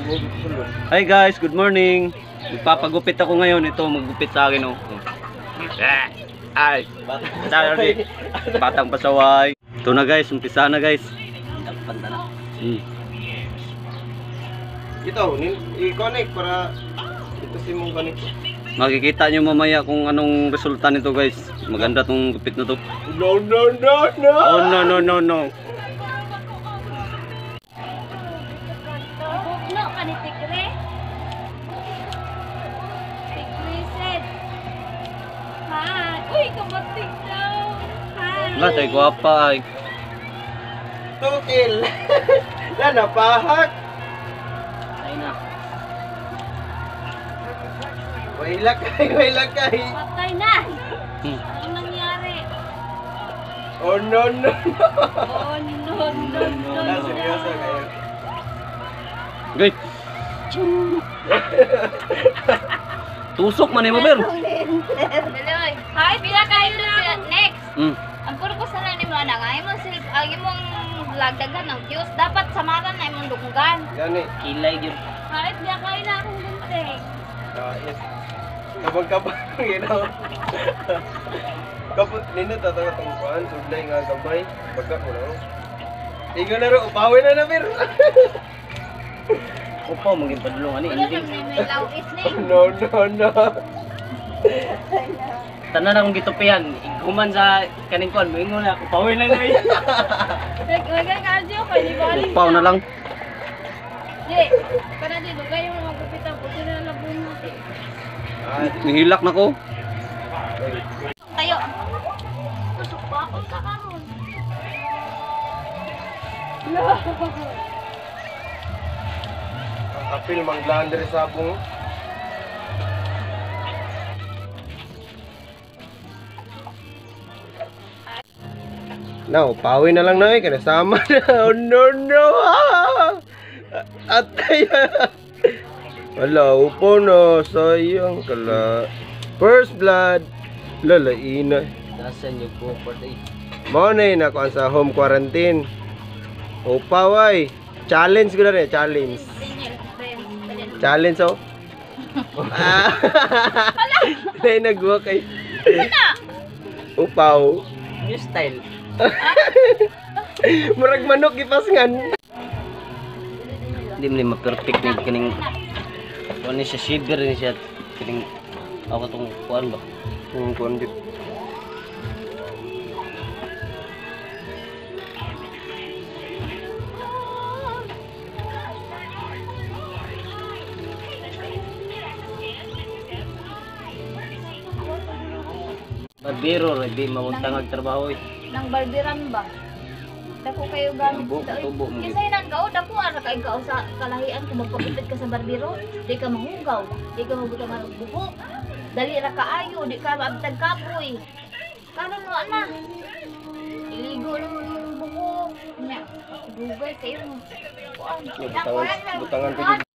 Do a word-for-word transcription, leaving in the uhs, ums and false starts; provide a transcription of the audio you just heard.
Hi guys, good morning. Magpapagupit ako ngayon. Ito, maggupit sa akin, oh. Ay, sorry. Batang pasaway. Ito na guys, umpisa na guys. Hmm. Ito, i-connect para ito si mong connect. Makikita nyo mamaya kung anong resulta nito guys. Maganda tong gupit na to. No, no, no, no. Oh no, no, no, no. No, kani tigre. Tigriset. Hi. Uy, kamatig daw. Hi. Wala, tayo guwapa ay. Tukil. Lana, pahak. Ay na. Wailak kay, wailak kay. Patay na. Hmm. Anong nangyari? Oh no, no, no. Oh, no, no, no, Ah, no. seryoso kayo. Guys. Tusok man eh, maber. Daloy. Hi, pila kayo na. Next. Hmm. Ang purpose na lang ni mo na nga, imong sil, ang imong lagdagan ng views, dapat samaran na imong dugugan. Gani. Kilay yun. Kahit di kayo na akong gunting. Ah, yes. Kabag-kabag, you know. Kapag nindot ato itong kuhan, sublay nga gabay, baga ko na. Ikaw na rin, upawin na na, Mir. Upo, maging padulungan ni. Wala nang may lawis ni. No, no, no. Tanan akong gitupihan. Iguman sa kaning kuan, moingon na upawin na na. Nagkagan ka adyo kay di balik. Upaw na lang. Di, kana di dugay mo magkupitan ko sila na bungo. Ah, Nihilak na ko. Tayo. Tusok pa ako sa karon. ang apil, mang glander sa sabong. No, pawin na lang na eh, kanasama na. Oh no, no. Ah! Atay. Wala, upo na. Sayang kala. First blood. Lalaina. Dasan yung comfort eh. Mo na yun ako sa home quarantine. Upaway. Challenge ko na rin, challenge. Challenge oh. Ah. Nay nagwa kay. Upaw. New style. Murag manok gipasngan. Hindi mo ni ma-perfect ni kining kuan ni siya shiver ni siya kining ako tong kuan ba. Kung kuan dit. Barbero ra di mamuntang og trabaho eh. Nang barberan ba? Dako kayo gamit Tubo, sa tubo mo Kasi nang gao dako ara kay gao sa kalahian kung magpapitid ka sa barbero, di ka mahugaw, di ka mabuta man og buhok. Dali ra kaayo, di ka maabtag kapoy. Karon no ana. Iligo lang mo yung buhok. Nya, dugay kayo. Kuan. Butangan butangan ko